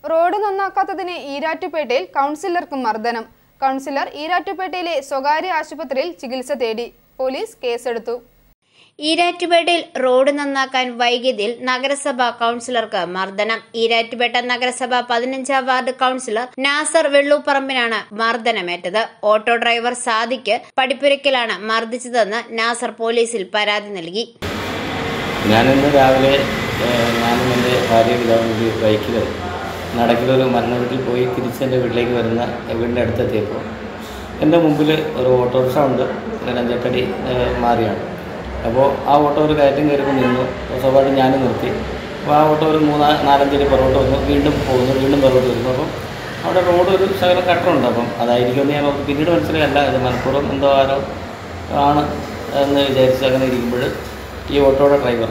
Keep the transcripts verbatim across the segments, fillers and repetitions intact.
Road നന്നാക്കാത്തതിന് ഈരാറ്റുപേട്ടയിൽ കൗൺസിലർക്ക് മർദ്ദനം. Councillor ഈരാറ്റുപേട്ടയിലെ സ്വകാര്യ ആശുപത്രിയിൽ ചികിത്സ തേടി. പോലീസ് കേസെടുത്തു. ഈരാറ്റുപേട്ടയിൽ റോഡ് നന്നാക്കാൻ വൈകിയതിൽ നഗരസഭ കൌൺസിലർക്ക് മർദ്ദനം. ഈരാറ്റുപേട്ട നഗരസഭ പതിനഞ്ചാം വാർഡ് കൌൺസിലർ നാസർ വെള്ളൂപ്പറമ്പിനാണ് മർദ്ദനമേറ്റത്. ഓട്ടോ ഡ്രൈവർ സാദിക്ക് പടിപ്പുരയ്ക്കലാണ് മർദ്ദിച്ചതെന്ന് നാസർ പോലീസിൽ പരാതി നൽകി. ഞാനിന്ന് രാവിലെ ഞാനും എൻ്റെ ഭാര്യ പിതാവിൻ്റെ ബൈക്കിൽ നടക്കിലൊരു മരണ വീട്ടിൽ പോയി തിരിച്ച് എൻ്റെ വീട്ടിലേക്ക് വരുന്ന വീടിൻ്റെ അടുത്തെത്തിയപ്പോൾ എൻ്റെ മുമ്പിൽ ഒരു ഓട്ടോറിക്ഷ ഉണ്ട്. അഞ്ചെട്ടടി മാറിയാണ്. അപ്പോൾ ആ ഓട്ടോ ഒരു കയറ്റം കയറിപ്പോൾ നിന്നു. സ്വാഭാവികം ഞാനും നിർത്തി. അപ്പോൾ ആ ഓട്ടോ ഒരു മൂന്നാ നാലഞ്ചടി പുറകോട്ട് വന്നു, വീണ്ടും പോകുന്നു, വീണ്ടും പുറകോട്ട് വരുന്നു. അപ്പം അവിടെ റോഡ് ഒരു ശകലം കട്ടറുണ്ട്. അപ്പം അതായിരിക്കുമെന്ന് ഞാൻ പിന്നീട് മനസ്സിലായല്ല, ഇത് മനഃപൂർവ്വം എന്തോ ആരോ ആണ് എന്ന് വിചാരിച്ച് അങ്ങനെ ഇരിക്കുമ്പോൾ ഈ ഓട്ടോയുടെ ഡ്രൈവർ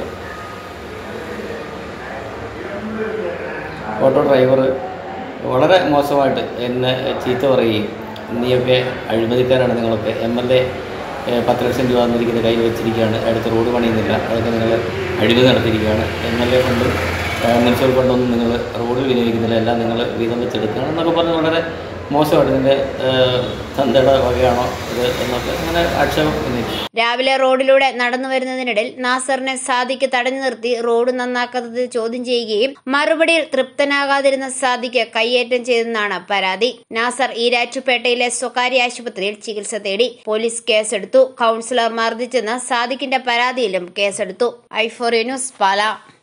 ഓട്ടോ ഡ്രൈവർ വളരെ മോശമായിട്ട് എന്നെ ചീത്ത പറയുകയും, നീയൊക്കെ അഴിമതിക്കാരാണ്, നിങ്ങളൊക്കെ എം എൽ എ പത്ത് ലക്ഷം രൂപ എന്നിരിക്കുന്ന കയ്യിൽ വെച്ചിരിക്കുകയാണ്, അടുത്ത് റോഡ് പണിയുന്നില്ല, അതൊക്കെ നിങ്ങൾ അഴിമതി നടത്തിയിരിക്കുകയാണ്, എം എൽ എ ഫണ്ടും മുനിസിപ്പൽ ഫണ്ടൊന്നും നിങ്ങൾ റോഡിൽ വിനിയോഗിക്കുന്നില്ല, എല്ലാം നിങ്ങൾ വീതം വെച്ചെടുക്കുകയാണ് എന്നൊക്കെ പറഞ്ഞ് വളരെ മോശമായിട്ട് ഇതിൻ്റെ തന്തയുടെ വകയാണോ ഇത് എന്നൊക്കെ അങ്ങനെ ആക്ഷേപം ഉന്നയിച്ചു. രാവിലെ റോഡിലൂടെ നടന്നു വരുന്നതിനിടയിൽ നാസറിനെ സാദിക്ക് തടഞ്ഞു നിർത്തി റോഡ് നന്നാക്കാത്തത് ചോദ്യം ചെയ്യുകയും മറുപടിയിൽ തൃപ്തനാകാതിരുന്ന സാദിക്ക് കയ്യേറ്റം ചെയ്തെന്നാണ് പരാതി. നാസർ ഈരാറ്റുപേട്ടയിലെ സ്വകാര്യ ആശുപത്രിയിൽ ചികിത്സ തേടി. പോലീസ് കേസെടുത്തു. കൌൺസിലർ മർദ്ദിച്ചെന്ന് സാദിക്കിന്റെ പരാതിയിലും കേസെടുത്തു. I four news Pala.